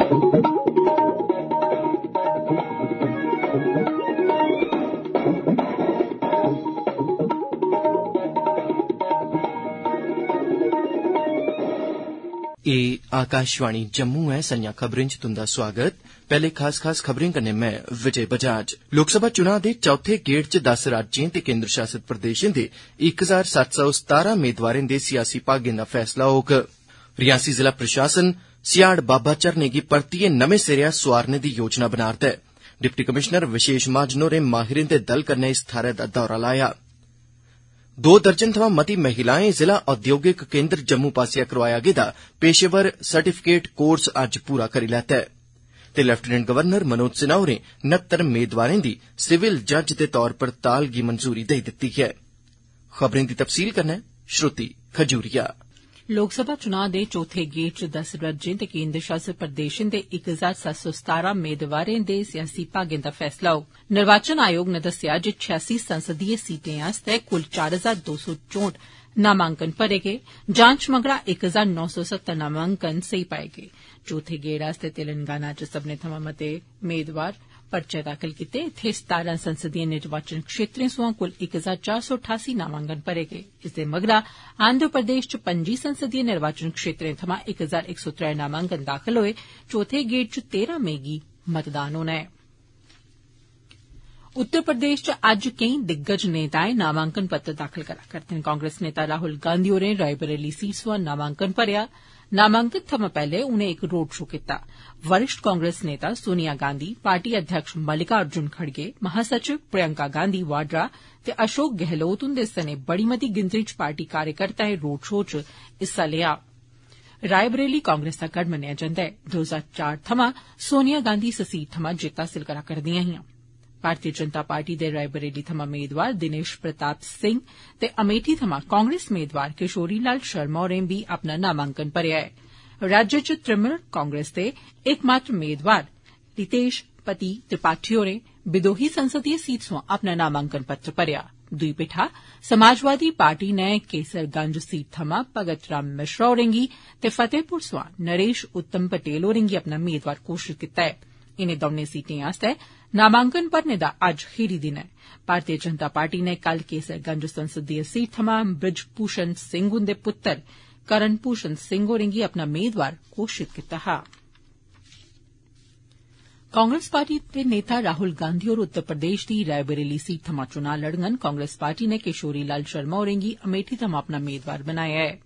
आकाशवाणी जम्मू है। संजा खबरें च तुंदा स्वागत। पहले खास खबरें कन्नै मैं विजय बजाज। लोकसभा चुनाव दे चौथे गेड़ च 10 राज्यें ते केन्द्र शासित प्रदेशें दे 1717 मेदवारें दे सियासी भाग्यें दा फैसला होग। रियासी जिला प्रशासन सियाड़ बाबा झरने गी परतियै नमें सिरेया सोआरने दी योजना बना'रदा ऐ। डिप्टी कमिशनर विशेष महाजन होरें माहिरें दे दल कन्नै इस थाह्रै दा दौरा लाया। 2 दर्जन थमां मती महिलाएं जिला औद्योगिक केन्द्र जम्मू पास्सेआ करोआया गेदा पेशेवर सर्टिफिकेट कोर्स अज्ज पूरा करी लैता ऐ ते लेफ्टिनेंट गवर्नर मनोज सिन्हा होरें 69 मेदवारें दी सिविल जज दे तौर पर ताल गी मंजूरी देई दित्ती ऐ। खबरें दी तफसील कन्नै श्रुति खजूरिया। लोकसभा चुनाव दे चौथे गेड़ च 10 राज्यें ते केन्द्र शासित प्रदेशें दे 1717 मेदवारें दे सियासी भाग्यें दा फैसला होग। निर्वाचन आयोग नै दस्सेआ जे 86 संसदीय सीटें आस्तै कुल 4264 नामांकन भरे गे। जांच मगरा 1970 नामांकन सेही पाए गे। चौथे गेड़ आस्तै तेलंगाना च सब्बने थमां मते मेदवार पर्चे दाखल कीते। इत्थे 17 संसदीय निर्वाचन क्षेत्रें सोयां कुल 1488 नामांकन भरे गे। इसदे मगरा आंध्र प्रदेश च 25 संसदीय निर्वाचन क्षेत्रें थमां 1103 नामांकन दाखल होए। चौथे गेड़ च 13 मई गी मतदान होना ऐ। उत्तर प्रदेश च अज्ज केई दिग्गज नेताएं नामांकन पत्र दाखल करा करदे न। कांग्रेस नेता राहुल गांधी होरें रायबरेली सीट सोयां नामांकन भरेआ। नामांकन थमां पैहले उनें इक रोड शो कीता। वरिष्ठ कांग्रेस नेता सोनिया गांधी, पार्टी अध्यक्ष मल्लिकार्जुन खड़गे, महासचिव प्रियंका गांधी वाड्रा ते अशोक गहलोत हुन्दे सने बड़ी मती गिनतरी च पार्टी कार्यकर्ताएं रोड शो च हिस्सा लेआ। रायबरेली कांग्रेस दा गढ़ मन्नेआ जंदा ऐ। 2004 थमां सोनिया गांधी इस सीट थमां जित्त हासिल करा करदियां हियां। भारतीय जनता पार्टी दे रायबरेली थमां मेदवार दिनेश प्रताप सिंह ते अमेठी थमां कांग्रेस मेदवार किशोरी लाल शर्मा होरें बी अपना नामांकन भरेआ ऐ। राज्य च तृणमूल कांग्रेस दे एकमात्र मेदवार रितेश पति त्रिपाठी होरें बिदोही संसदीय सीट सोयां अपना नामांकन पत्र भरेआ। दुई पिठा समाजवादी पार्टी नै केसरगंज सीट थमां भगत राम मिश्रा होरें गी ते फतेहपुर सोयां नरेश उत्तम पटेल होरें गी अपना मेदवार घोषित कीता ऐ। इनें दौनें सीटें आस्तै नामांकन भरने दा अज्ज खीरी दिन ऐ। भारतीय जनता पार्टी नै कल केसरगंज संसदीय सीट थमां ब्रिज भूषण सिंह हुन्दे पुत्तर करण भूषण सिंह होरें गी अपना मेदवार घोषित कीता हा। कांग्रेस पार्टी दे नेता राहुल गांधी होर उत्तर प्रदेश दी रायबरेली सीट थमां चुनां लड़ङन। कांग्रेस पार्टी नै किशोरी लाल शर्मा होरें गी अमेठी थमां अपना मेदवार बनाया ऐ।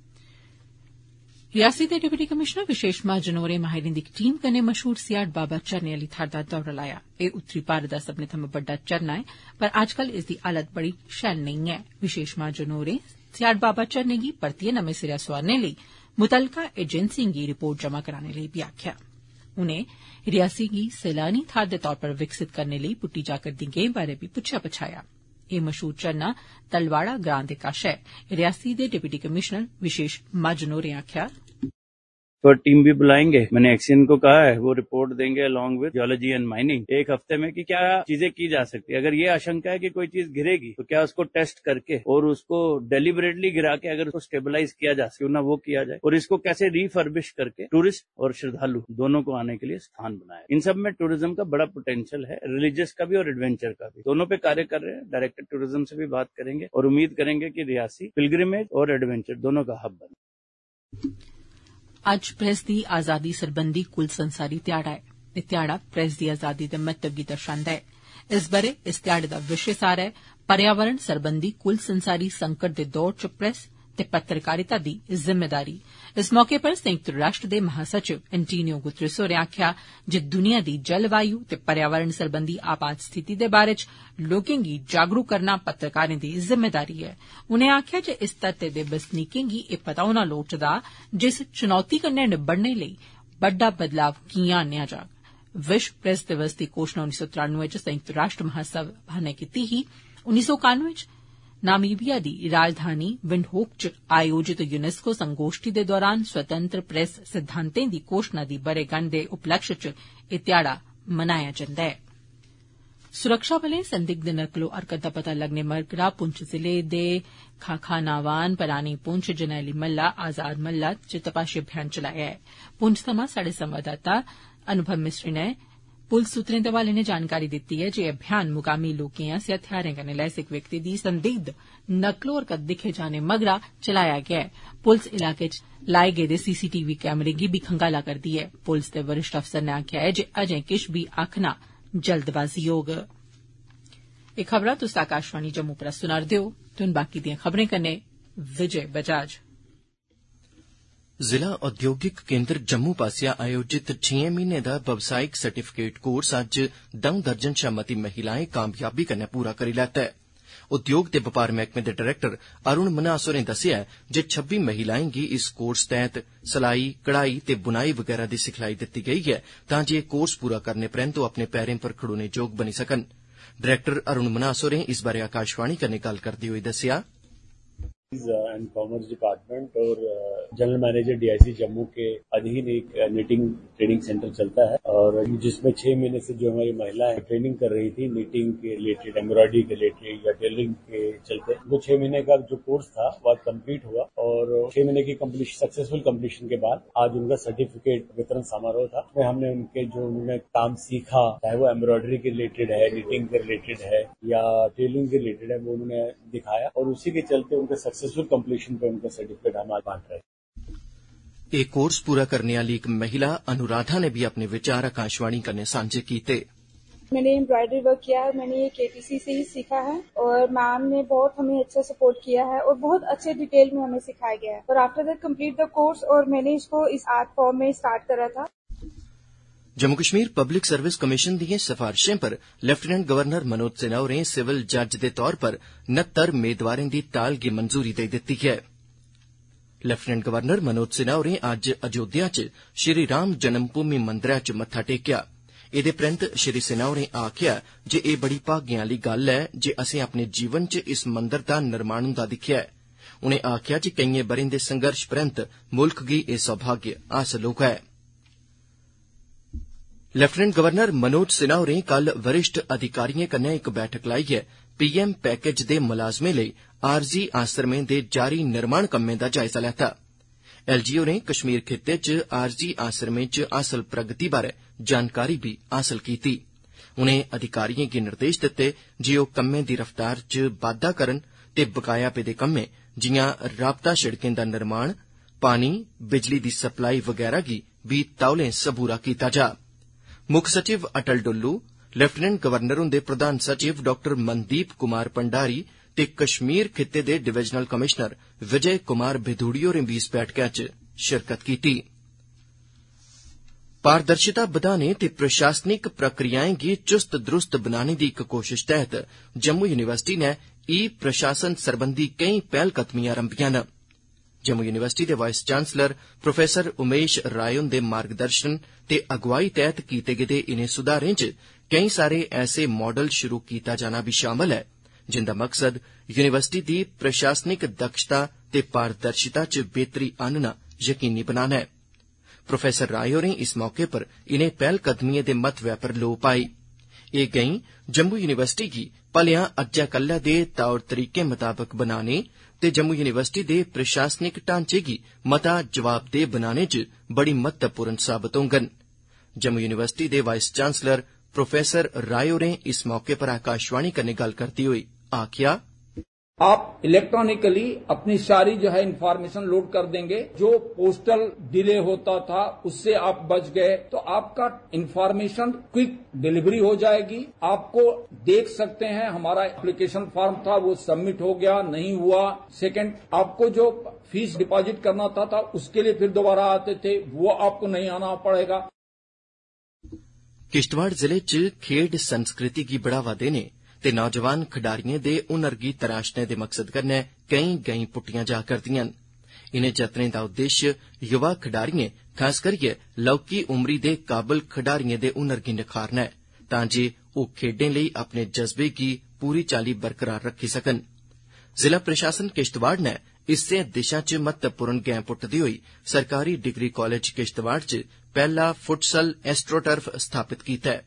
रियासी दे डिप्टी कमिशनर विशेष महाजन होरें माहिरें दी इक टीम कन्नै मशहूर सियाड़ बाबा झरने आली थाहर दा दौरा लाया। एह् उत्तरी भारत दा सब्बने थमां बड्डा झरना ऐ, पर अज्जकल इसदी हालत बड़ी शैल नेईं ऐ। विशेष महाजन होरें सियाड़ बाबा झरने गी परतियै नमें सिरेया सोआरने लेई मुतलका एजेंसिएं गी रिपोर्ट जमा कराने लेई बी आक्खेआ। उनें रियासी गी सैलानी थाहर दे तौर पर विकसित करने लेई पुट्टी जा करदी गैंह बारै बी पुच्छेआ पछाया। एह् मशहूर झरना तलवाड़ा ग्रां दे कश ऐ। रियासी दे डिप्टी कमिशनर विशेष महाजन होरें आक्खेआ तो टीम भी बुलाएंगे। मैंने एक्सीएन को कहा है वो रिपोर्ट देंगे along with geology and mining एक हफ्ते में कि क्या चीजें की जा सकती है। अगर ये आशंका है कि कोई चीज गिरेगी तो क्या उसको टेस्ट करके और उसको डेलिबरेटली गिरा के अगर उसको स्टेबलाइज किया जा सके ना वो किया जाए और इसको कैसे रिफर्बिश करके टूरिस्ट और श्रद्धालु दोनों को आने के लिए स्थान बनाए। इन सब में टूरिज्म का बड़ा पोटेंशियल है, रिलीजियस का भी और एडवेंचर का भी। दोनों पे कार्य कर रहे हैं। डायरेक्टर टूरिज्म से भी बात करेंगे और उम्मीद करेंगे कि रियासी पिलग्रिमेज और एडवेंचर दोनों का हब बने। अज्ज प्रेस दी आजादी सरबंधी कुल संसारी ध्याड़ा ऐ। एह् ध्याड़ा प्रेस दी आजादी दे महत्व गी दर्शांदा ऐ। इस बरे इस ध्याड़े दा विशे सार ऐ पर्यावरण सरबंधी कुल संसारी संकट दे दौर च प्रेस ते पत्रकारिता दी जिम्मेदारी। इस मौके पर संयुक्त राष्ट्र दे महासचिव एंटोनियो गुतरेस होरें आक्खेआ जे दुनिया दी जलवायु ते पर्यावरण सरबंधी आपात स्थिति दे बारे च लोकें गी जागरूक करना पत्रकारें दी जिम्मेदारी ऐ। उनें आक्खेआ जे इस धरती दे बसनीकें गी एह् पता होना लोड़चदा जे इस चुनौती कन्नै निबड़ने लेई बड्डा बदलाव कियां आन्नेआ जाग। विश्व प्रेस दिवस दी घोषणा 1993 च संयुक्त राष्ट्र महासभा नै कीती ही। 1991 च नामीबिया दी राजधानी विंडहोक च आयोजित यूनेस्को संगोष्ठी दे दौरान स्वतंत्र प्रेस सिद्धांतें दी घोषणा दी बरेगंढ दे उपलक्ष्य च एह् ध्याड़ा मनाया जंदा ऐ। सुरक्षा बलें संदिग्ध नकलो हरकत दा पता लगने मगरा पुंछ जिले दे खाखानावान परानी पुंछ जरनैली महल्ला आजाद महल्ला च तपाशी अभियान चलाया ऐ। पुंछ थमां साढ़े संवाददाता अनुभव मिस्त्री नै पुलस सूत्रें दे हवाले नै जानकारी दित्ती ऐ जे अभियान मुकामी लोकें आसेआ हथियारें कन्नै लैस इक व्यक्ति दी संदिग्ध नकलो हरकत दिक्खे जाने मगरा चलाया गेआ ऐ। पुलस इलाके च लाए गेदे सीसीटीवी कैमरे गी बी खंगाला करदी ऐ। पुलस दे वरिष्ठ अफसर नै आखेआ ऐ जे अजें किश बी आखना जल्दबाजी होग। एह् खबरां तुस आकाशवाणी जम्मू परा सुना'रदे ओ। तुन बाकी दियां खबरें कन्नै विजय बजाज। जिला औद्योगिक केन्द्र जम्मू पास्सेआ आयोजित 6 म्हीने दा व्यवसायिक सर्टिफिकेट कोर्स अज्ज 2 दर्जन शा मती महिलाएं कामयाबी कन्नै पूरा करी लैता ऐ। उद्योग ते बपार मैह्कमे दे डायरेक्टर अरुण मन्हास होरें दस्सेआ जे 26 महिलाएं गी इस कोर्स तैह्त सलाई, कढ़ाई ते बुनाई वगैरा दी सिखलाई दित्ती गेई ऐ तां जे कोर्स पूरा करने परैंत ओह् अपने पैरें पर खड़ोने जोग बनी सकन। डायरेक्टर अरुण मन्हास होरें इस बारै आकाशवाणी कन्नै गल्ल करदे होई दस्सेआ एंड कॉमर्स डिपार्टमेंट और जनरल मैनेजर डीआईसी जम्मू के अधीन एक निटिंग ट्रेनिंग सेंटर चलता है और जिसमें 6 महीने से जो हमारी महिलाएं ट्रेनिंग कर रही थी निटिंग के रिलेटेड, एम्ब्रॉयडरी के रिलेटेड या टेलरिंग के चलते वो 6 महीने का जो कोर्स था वो कंप्लीट हुआ और 6 महीने की सक्सेसफुल कंप्लीशन के बाद आज उनका सर्टिफिकेट वितरण समारोह था। उसमें हमने उनके जो उन्होंने काम सीखा, चाहे वो एम्ब्रॉयडरी के रिलेटेड है, निटिंग के रिलेटेड है या टेलरिंग के रिलेटेड है, वो उन्होंने दिखाया और उसी के चलते उनके सक्सेसफुल कंप्लीशन पे उनका सर्टिफिकेट हम आज बांट रहे हैं। एक कोर्स पूरा करने वाली एक महिला अनुराधा ने भी अपने विचार आकाशवाणी करने सांझे कीते। मैंने एम्ब्रॉयडरी वर्क किया है, मैंने ये केटीसी से ही सीखा है और मैम ने बहुत हमें अच्छा सपोर्ट किया है और बहुत अच्छे डिटेल में हमें सिखाया गया है और after that complete the course और मैंने इसको इस आर्ट फॉर्म में स्टार्ट करा था। Jammu Kashmir public service commission दिएं सिफारिशें पर लेफ्टिनेंट गवर्नर मनोज सिन्हा होरें सिविल जज दे तौर पर 69 मेदवारें दी ताल गी मंजूरी देई दित्ती ऐ। लेफ्टिनेंट गवर्नर मनोज सिन्हा होरें अज्ज अयोध्या च श्री राम जन्मभूमि मंदरै च मत्था टेकेआ। एदे परैंत श्री सिन्हा होरें आखेआ जे एह् बड़ी भाग्य आह्ली गल्ल ऐ जे असें अपने जीवन च इस मंदर दा निर्माण हुंदा दिक्खेआ ऐ। उनें आखेआ जे केइयें ब'रें दे संघर्ष परैंत मुल्ख गी एह् सौभाग्य हासल होआ ऐ। लेफ्टिनेंट गवर्नर मनोज सिन्हा होरें कल वरिष्ठ अधिकारिएं कन्नै इक बैठक लाइयै पीएम पैकेज दे मुलाजमें लेई आरजी आसरमें दे जारी निर्माण कम्में दा जायजा लैता। एलजी होरें कश्मीर खित्ते च आरजी आसरमें च हासल प्रगति बारै जानकारी भी हासल कीती। उनें अधिकारिएं गी निर्देश दित्ते जे ओह् कम्में दी रफ्तार च बाद्दा करन ते बकाया पेदे कम्में जिआं राबता शिड़कें दा निर्माण, पानी, बिजली दी सप्लाई वगैरा गी बी तौले सबूरा कीता जा। मुक्ख सचिव अटल डुल्लू, लेफ्टिनेंट गवर्नर हुंदे प्रधान सचिव डॉ मनदीप कुमार भंडारी ते कश्मीर खित्ते दे डिवीजनल कमिशनर विजय कुमार भिदूड़ी होरें बी इस बैठका च शिरकत कीती। पारदर्शिता बधाने ते प्रशासनिक प्रक्रियाएं गी चुस्त दुरुस्त बनाने दी इक कोशिश तैह्त जम्मू यूनिवर्सिटी नै ई प्रशासन सरबंधी केई पैह्लकदमियां रंभियां न। जम्मू यूनिवर्सिटी दे vice chancellor professor Umesh Rai हुंदे मार्गदर्शन ते अगुवाई तैह्त कीते गेदे इनें सुधारें च केई सारे ऐसे मॉडल शुरू कीता जाना भी शामल ऐ जिंदा मकसद यूनिवर्सिटी दी प्रशासनिक दक्षता ते पारदर्शिता च बेहतरी आनना यकीनी बनाना ऐ। प्रोफेसर राय होरें इस मौके पर इनें पैह्लकदमिएं दे महत्वै पर लोऽ पाई। एह् गैंई जम्मू यूनिवर्सिटी गी भलेआं अज्जै कल्लै दे तौर तरीकें मताबक बनाने ते जम्मू यूनिवर्सिटी दे प्रशासनिक ढांचे गी मता जवाबदेह बनाने च बड़ी महत्वपूर्ण साबत होंगन। जम्मू यूनिवर्सिटी दे वाइस चांसलर प्रोफेसर राय होरें इस मौके पर आकाशवाणी कन्नै गल्ल करदे होई आखेआ, आप इलेक्ट्रॉनिकली अपनी सारी जो है इंफॉर्मेशन लोड कर देंगे। जो पोस्टल डिले होता था उससे आप बच गए, तो आपका इंफॉर्मेशन क्विक डिलीवरी हो जाएगी। आपको देख सकते हैं हमारा एप्लीकेशन फॉर्म था वो सबमिट हो गया, नहीं हुआ। सेकंड, आपको जो फीस डिपॉजिट करना था उसके लिए फिर दोबारा आते थे, वो आपको नहीं आना पड़ेगा। किश्तवाड़ जिले च खेड संस्कृति गी बढ़ावा देने ते नौजवान खडारिएं दे हुनर गी तराशने दे मकसद कन्नै केई गैंई पुट्टियां जा करदियां न। इनें जतनें दा उद्देश्य युवा खडारिएं, खास करियै लौह्की उमरी दे काबल खडारिएं दे हुनर गी निखारना ऐ तां जे ओह् खेड्डें लेई अपने जज्बे गी पूरी चाल्ली बरकरार रक्खी सकन। जिला प्रशासन किश्तवाड़ नै इस्सै दिशा च महत्वपूर्ण गैं पुट्टदे होई सरकारी डिग्री कालेज किश्तवाड़ च पैह्ला फुटसल एस्ट्रोटर्फ स्थापित कीता ऐ।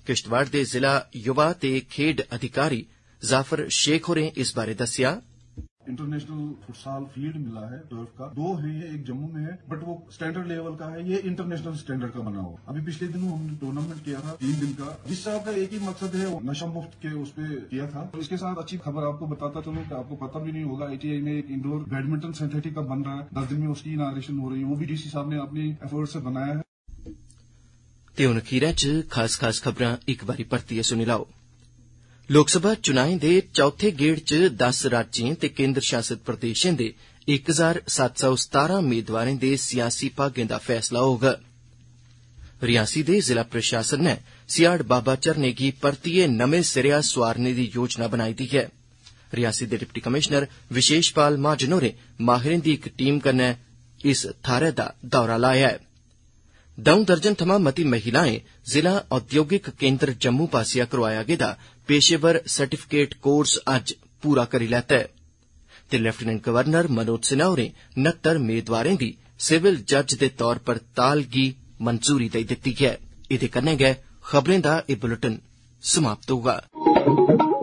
किश्तवाड़ दे जिला युवा ते खेड अधिकारी जाफर शेख होरें इस बारे दस्सिया। इंटरनेशनल फुटसाल फील्ड मिला है टर्फ का, 2 है, एक जम्मू में है, बट वो स्टैंडर्ड लेवल का है, ये इंटरनेशनल स्टैंडर्ड का बना हुआ। अभी पिछले दिनों हमने टूर्नामेंट किया था 3 दिन का, जिस साहब का एक ही मकसद है नशा मुक्त के उस पे किया था। तो इसके साथ अच्छी खबर आपको बताता चलूं कि आपको पता भी नहीं होगा, ITI में एक इंडोर बैडमिंटन सिंथेटिक का बन रहा है, 10 दिन में उसकी इनॉग्रेशन हो रही है, वो भी DC साहब ने अपनी एफर्ट से बनाया है। ते हुण खीरै च खास खबरां एक बारी परतियै सुनी लाओ। लोकसभा चुनाएं दे चौथे गेड़ च 10 राज्यें ते केंद्र शासित प्रदेशें दे 1717 मेदवारें दे सियासी भाग्यें दा फैसला होग। रियासी दे जिला प्रशासन ने सियाड़ बाबा झरने गी परतियै नमें सिरेया सोआरने दी योजना बनाई दी है। रियासी दे डिप्टी कमिशनर विशेष पाल महाजन होरें माहिरें दी इक टीम कन्नै इस थाह्रै दा दौरा लाया है। 2 दर्जन थमां मती महिलाएं जिला औद्योगिक केंद्र जम्मू पास्सेआ करोआया गेदा पेशेवर सर्टिफिकेट कोर्स अज्ज पूरा करी लैता है ते लेफ्टिनेंट गवर्नर मनोज सिन्हा होरें 69 मेदवारें दी सिविल जज दे तौर पर ताल गी मंजूरी देई दित्ती है। इहदे कन्नै गै खबरें दा एह बुलेटिन समाप्त होगा।